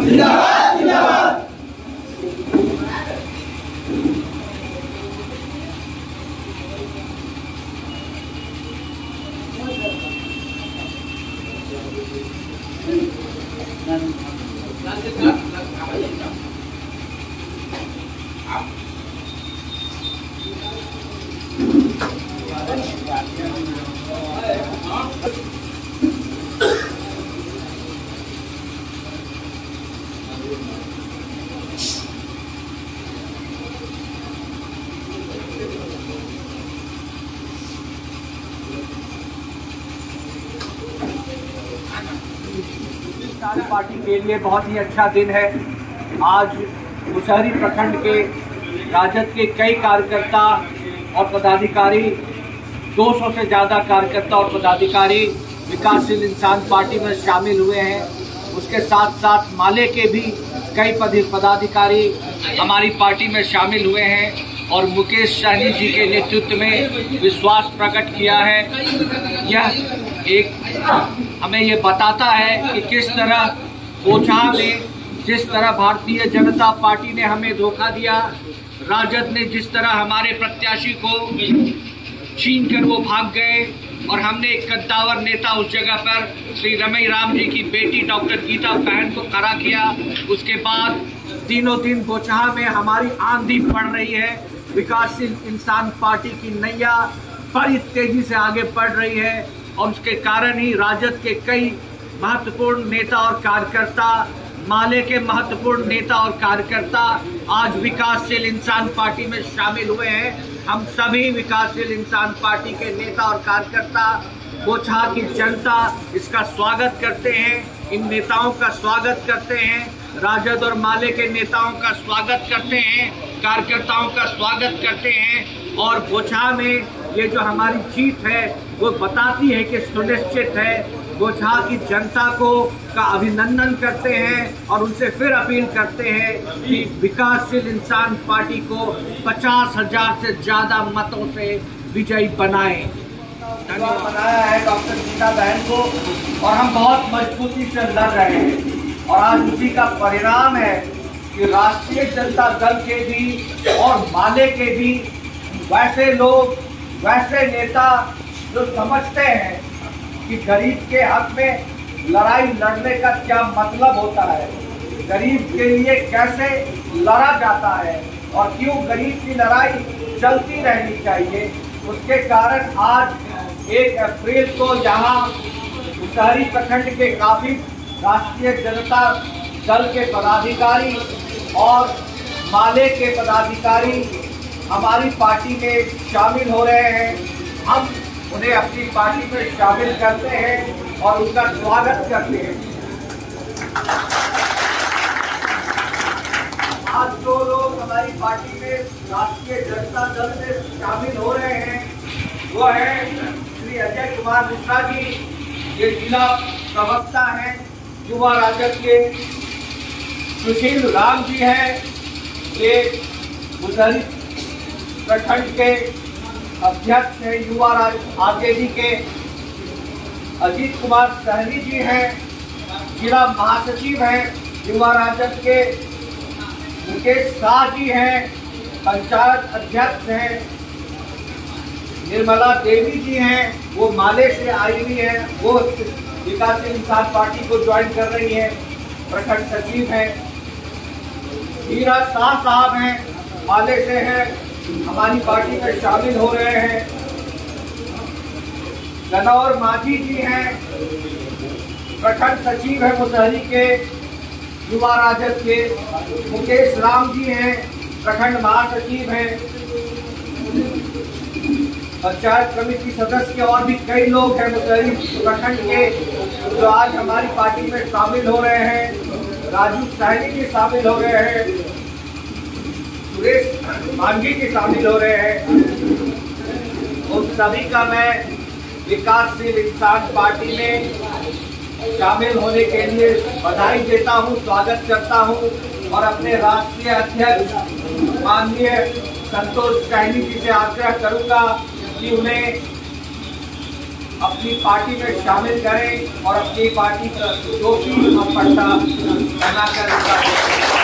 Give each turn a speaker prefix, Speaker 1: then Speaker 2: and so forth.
Speaker 1: जिंदाबाद जिंदाबाद।
Speaker 2: पार्टी के लिए बहुत ही अच्छा दिन है। आज मुसहरी प्रखंड के राजद के कई कार्यकर्ता और पदाधिकारी, 200 से ज़्यादा कार्यकर्ता और पदाधिकारी विकासशील इंसान पार्टी में शामिल हुए हैं। उसके साथ साथ माले के भी कई पदाधिकारी हमारी पार्टी में शामिल हुए हैं और मुकेश सहनी जी के नेतृत्व में विश्वास प्रकट किया है। यह एक हमें ये बताता है कि किस तरह बोचहा में जिस तरह भारतीय जनता पार्टी ने हमें धोखा दिया, राजद ने जिस तरह हमारे प्रत्याशी को छीन कर वो भाग गए और हमने एक कद्दावर नेता उस जगह पर श्री रमई राम जी की बेटी डॉक्टर गीता बहन को खड़ा किया। उसके बाद दिनों दिन बोचहा में हमारी आंधी पड़ रही है। विकासशील इंसान पार्टी की नैया बड़ी तेजी से आगे बढ़ रही है और उसके कारण ही राजद के कई महत्वपूर्ण नेता और कार्यकर्ता, माले के महत्वपूर्ण नेता और कार्यकर्ता आज विकासशील इंसान पार्टी में शामिल हुए हैं। हम सभी विकासशील इंसान पार्टी के नेता और कार्यकर्ता, बोचहा की जनता इसका स्वागत करते हैं, इन नेताओं का स्वागत करते हैं, राजद और माले के नेताओं का स्वागत करते हैं, कार्यकर्ताओं का स्वागत करते हैं। और बोचहा में ये जो हमारी जीत है वो बताती है कि सुनिश्चित है। बोचहा की जनता का अभिनंदन करते हैं और उनसे फिर अपील करते हैं कि विकासशील इंसान पार्टी को 50,000 से ज़्यादा मतों से विजयी बनाएं। धन्यवाद बनाया है डॉक्टर गीता बहन को और हम बहुत मजबूती से लड़ रहे हैं और आज उसी का परिणाम है कि राष्ट्रीय जनता दल के भी और माले के भी वैसे लोग, वैसे नेता जो समझते हैं कि गरीब के हक में लड़ाई लड़ने का क्या मतलब होता है, गरीब के लिए कैसे लड़ा जाता है और क्यों गरीब की लड़ाई चलती रहनी चाहिए। उसके कारण आज 1 अप्रैल को यहाँ मुसहरी प्रखंड के काफी राष्ट्रीय जनता दल के पदाधिकारी और माले के पदाधिकारी हमारी पार्टी में शामिल हो रहे हैं। हम उन्हें अपनी पार्टी में शामिल करते हैं और उनका स्वागत करते हैं। आज जो लोग हमारी पार्टी में राष्ट्रीय जनता दल से शामिल हो रहे हैं वो है श्री अजय कुमार मिश्रा जी, ये जिला प्रवक्ता हैं युवा राजद के। सुशील राम जी हैं, ये मुसहरी प्रखंड के अध्यक्ष हैं युवा आरजेडी के। अजीत कुमार सहनी जी हैं, जिला महासचिव हैं युवा राजद के। मुकेश शाह जी हैं, पंचायत अध्यक्ष हैं। निर्मला देवी जी हैं, वो माले से आई हुई हैं, वो विकासशील इंसान पार्टी को ज्वाइन कर रही हैं, प्रखंड सचिव हैं। हीरा शाह साहब हैं, माले से हैं, हमारी पार्टी में शामिल हो रहे हैं। गनौर माझी जी हैं, प्रखंड सचिव है मुसहरी के युवा राजद के। मुकेश राम जी हैं, प्रखंड महासचिव हैं। पंचायत कमेटी सदस्य और भी कई लोग हैं मुसहरी प्रखंड के जो आज हमारी पार्टी में शामिल हो रहे हैं। राजू सहनी जी शामिल हो रहे हैं, सुरेश मांझी जी शामिल हो रहे हैं। उन सभी का मैं विकासशील इंसान पार्टी में शामिल होने के लिए बधाई देता हूं, स्वागत करता हूं और अपने राष्ट्रीय अध्यक्ष माननीय संतोष सहनी जी से आग्रह करूंगा कि उन्हें अपनी पार्टी में शामिल करें और अपनी पार्टी का टोपी और पट्टा लगाकर